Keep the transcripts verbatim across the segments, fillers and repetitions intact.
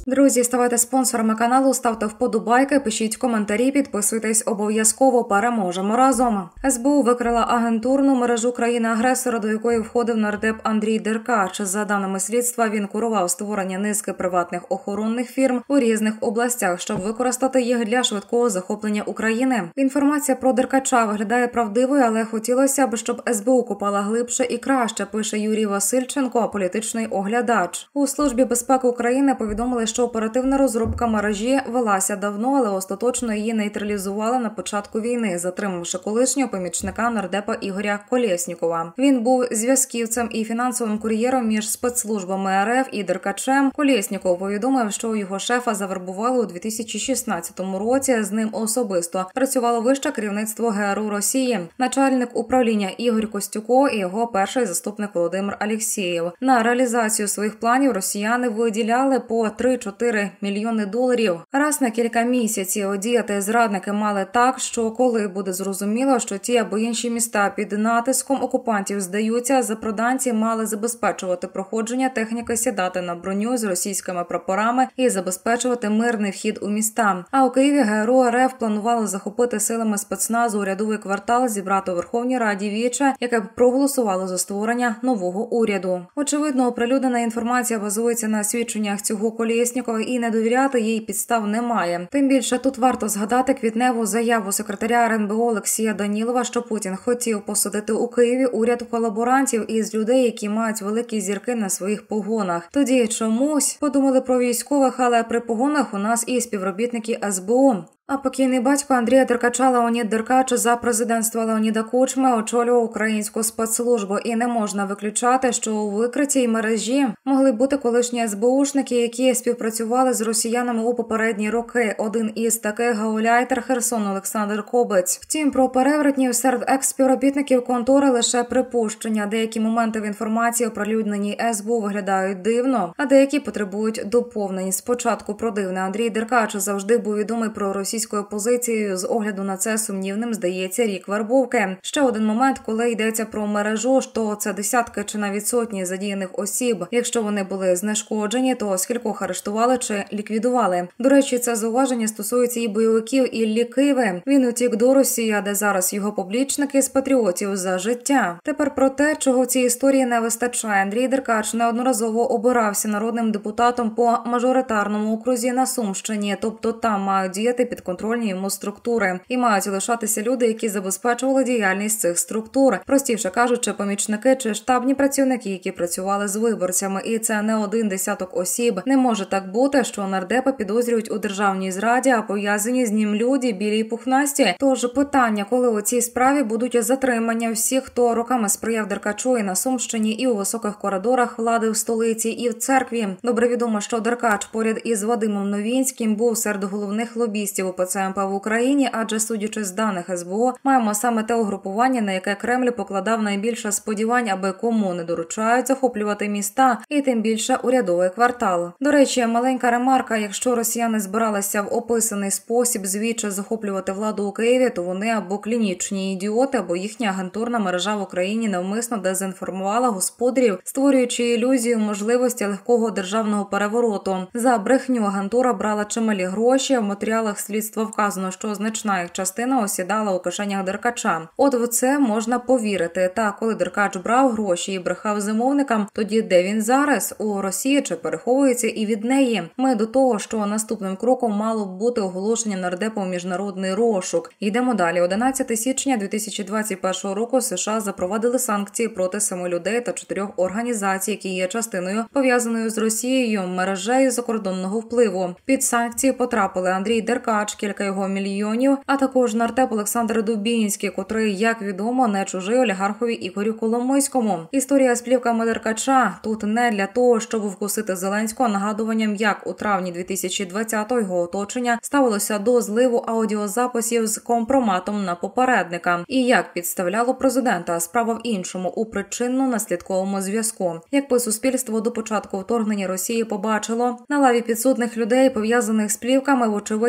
Друзі, ставайте спонсорами каналу, ставте вподобайки, пишіть коментарі, підписуйтесь обов'язково, переможемо разом. ес бе у викрила агентурну мережу країни-агресора, до якої входив нардеп Андрій Деркач. За даними слідства, він курував створення низки приватних охоронних фірм у різних областях, щоб використати їх для швидкого захоплення України. Інформація про Деркача виглядає правдивою, але хотілося б, щоб ес бе у копала глибше і краще, пише Юрій Васильченко, політичний оглядач. У Службі безпеки України повідомили, що оперативна розробка мережі велася давно, але остаточно її нейтралізували на початку війни, затримавши колишнього помічника нардепа Ігоря Колєснікова. Він був зв'язківцем і фінансовим кур'єром між спецслужбами ер еф і Деркачем. Колєсніков повідомив, що його шефа завербували у дві тисячі шістнадцятому році. З ним особисто працювало вище керівництво ге ер у Росії, начальник управління Ігор Костюко і його перший заступник Володимир Алєксєєв. На реалізацію своїх планів росіяни виділяли по три-чотири мільйони доларів. Раз на кілька місяців діяти зрадники мали так, що коли буде зрозуміло, що ті або інші міста під натиском окупантів здаються, запроданці мали забезпечувати проходження техніки, сідати на броню з російськими прапорами і забезпечувати мирний вхід у міста. А у Києві ге ер у ер еф планували захопити силами спецназу урядовий квартал, зібрати у Верховній Раді віче, яке б проголосувало за створення нового уряду. Очевидно, оприлюднена інформація базується на свідченнях цього Колєснікова і не довіряти їй підстав немає. Тим більше тут варто згадати квітневу заяву секретаря ер ен бе о Олексія Данілова, що Путін хотів посадити у Києві уряд колаборантів із людей, які мають великі зірки на своїх погонах. Тоді чомусь подумали про військових, але при погонах у нас і співробітники ес бе о. А покійний батько Андрія Деркача Леонід Деркач за президентства Леоніда Кучми очолював українську спецслужбу. І не можна виключати, що у викритій мережі могли бути колишні ес бе ушники, які співпрацювали з росіянами у попередні роки. Один із таких – гауляйтер Херсону Олександр Кобець. Втім, про перевертнів серед екс-співробітників контори лише припущення. Деякі моменти в інформації, оприлюдненій ес бе у, виглядають дивно, а деякі потребують доповнень. Спочатку про дивне. Андрій Деркач завжди був відомий про російську російською позицією, з огляду на це сумнівним здається рік вербовки. Ще один момент, коли йдеться про мережу, що це десятки чи навіть сотні задіяних осіб. Якщо вони були знешкоджені, то скількох арештували чи ліквідували. До речі, це зауваження стосується і бойовиків Іллі Киви. Він утік до Росії, де зараз його поплічники з патріотів за життя. Тепер про те, чого в цій історії не вистачає. Андрій Деркач неодноразово обирався народним депутатом по мажоритарному окрузі на Сумщині, тобто там мають діяти під контрольні йому структури. І мають лишатися люди, які забезпечували діяльність цих структур. Простіше кажучи, помічники чи штабні працівники, які працювали з виборцями. І це не один десяток осіб. Не може так бути, що нардепа підозрюють у державній зраді, а пов'язані з ним люди білі й пухнасті. Тож питання, коли у цій справі будуть затримання всіх, хто роками сприяв Деркачу і на Сумщині, і у високих коридорах влади в столиці, і в церкві. Добре відомо, що Деркач поряд із Вадимом Новінським був серед головних лобістів у пе це ем пе в Україні, адже, судячи з даних ес бе о, маємо саме те угрупування, на яке Кремль покладав найбільше сподівань, аби кому не доручають захоплювати міста, і тим більше урядовий квартал. До речі, маленька ремарка: якщо росіяни збиралися в описаний спосіб звідче захоплювати владу у Києві, то вони або клінічні ідіоти, або їхня агентурна мережа в Україні навмисно дезінформувала господарів, створюючи ілюзію можливості легкого державного перевороту. За брехню агентура брала чималі гроші, в матеріалах слідства вказано, що значна їх частина осідала у кишенях Деркача. От в це можна повірити. Та коли Деркач брав гроші і брехав замовникам, тоді де він зараз? У Росії чи переховується і від неї? Ми до того, що наступним кроком мало б бути оголошення нардепа у міжнародний розшук. Йдемо далі. одинадцятого січня дві тисячі двадцять першого року США запровадили санкції проти семи людей та чотирьох організацій, які є частиною пов'язаною з Росією мережею закордонного впливу. Під санкції потрапили Андрій Деркач, кілька його мільйонів, а також нардеп Олександр Дубінський, котрий, як відомо, не чужий олігархові Ігорю Коломойському. Історія з плівками Деркача тут не для того, щоб вкусити Зеленського нагадуванням, як у травні дві тисячі двадцятого його оточення ставилося до зливу аудіозаписів з компроматом на попередника і як підставляло президента. Справа в іншому, у причинно-наслідковому зв'язку. Якби суспільство до початку вторгнення Росії побачило на лаві підсудних людей, пов'язаних з плівками, вочевидь, не довелося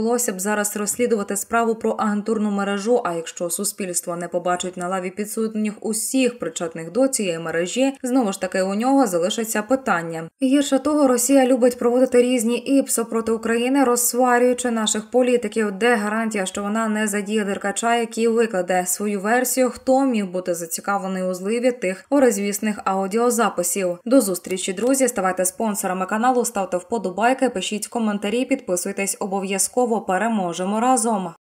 довелося б зараз розслідувати справу про агентурну мережу, а якщо суспільство не побачить на лаві підсудних усіх причетних до цієї мережі, знову ж таки у нього залишиться питання. Гірше того, Росія любить проводити різні іпсо проти України, розсварюючи наших політиків. Де гарантія, що вона не задіє Деркача, який викладе свою версію, хто міг бути зацікавлений у зливі тих горизвісних аудіозаписів. До зустрічі, друзі, ставайте спонсорами каналу, ставте вподобайки, пишіть коментарі, підписуйтесь обов'язково, переможемо разом!